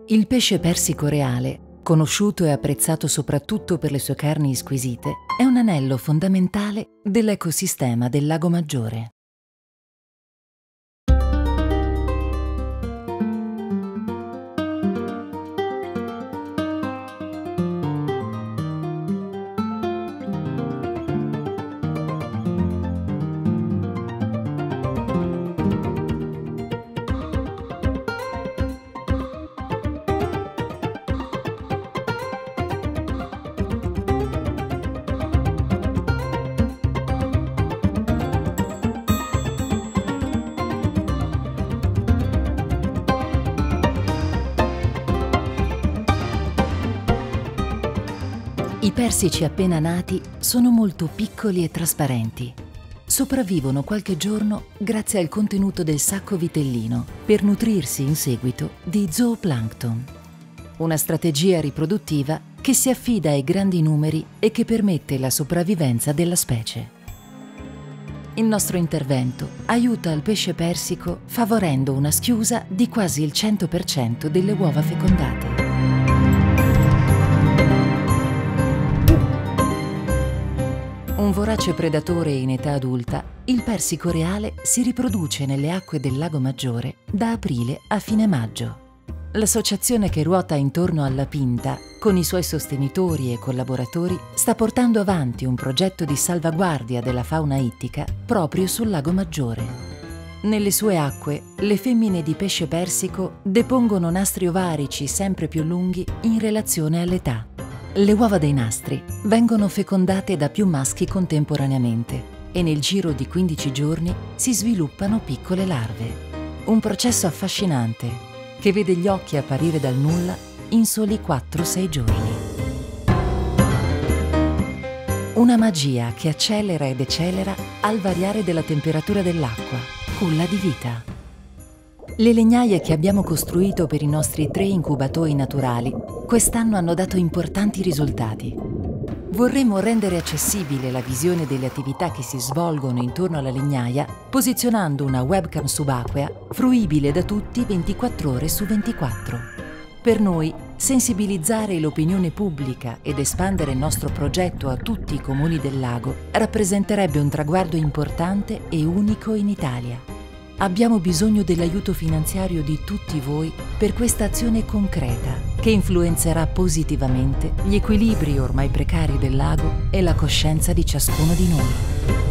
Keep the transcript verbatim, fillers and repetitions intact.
Il pesce persico reale, conosciuto e apprezzato soprattutto per le sue carni squisite, è un anello fondamentale dell'ecosistema del Lago Maggiore. I persici appena nati sono molto piccoli e trasparenti. Sopravvivono qualche giorno grazie al contenuto del sacco vitellino per nutrirsi in seguito di zooplancton. Una strategia riproduttiva che si affida ai grandi numeri e che permette la sopravvivenza della specie. Il nostro intervento aiuta il pesce persico favorendo una schiusa di quasi il cento per cento delle uova fecondate. Un vorace predatore in età adulta, il persico reale si riproduce nelle acque del Lago Maggiore da aprile a fine maggio. L'associazione che ruota intorno alla Pinta, con i suoi sostenitori e collaboratori, sta portando avanti un progetto di salvaguardia della fauna ittica proprio sul Lago Maggiore. Nelle sue acque, le femmine di pesce persico depongono nastri ovarici sempre più lunghi in relazione all'età. Le uova dei nastri vengono fecondate da più maschi contemporaneamente e nel giro di quindici giorni si sviluppano piccole larve. Un processo affascinante che vede gli occhi apparire dal nulla in soli quattro sei giorni. Una magia che accelera ed decelera al variare della temperatura dell'acqua, culla di vita. Le legnaie che abbiamo costruito per i nostri tre incubatori naturali quest'anno hanno dato importanti risultati. Vorremmo rendere accessibile la visione delle attività che si svolgono intorno alla legnaia posizionando una webcam subacquea fruibile da tutti ventiquattro ore su ventiquattro. Per noi, sensibilizzare l'opinione pubblica ed espandere il nostro progetto a tutti i comuni del lago rappresenterebbe un traguardo importante e unico in Italia. Abbiamo bisogno dell'aiuto finanziario di tutti voi per questa azione concreta che influenzerà positivamente gli equilibri ormai precari del lago e la coscienza di ciascuno di noi.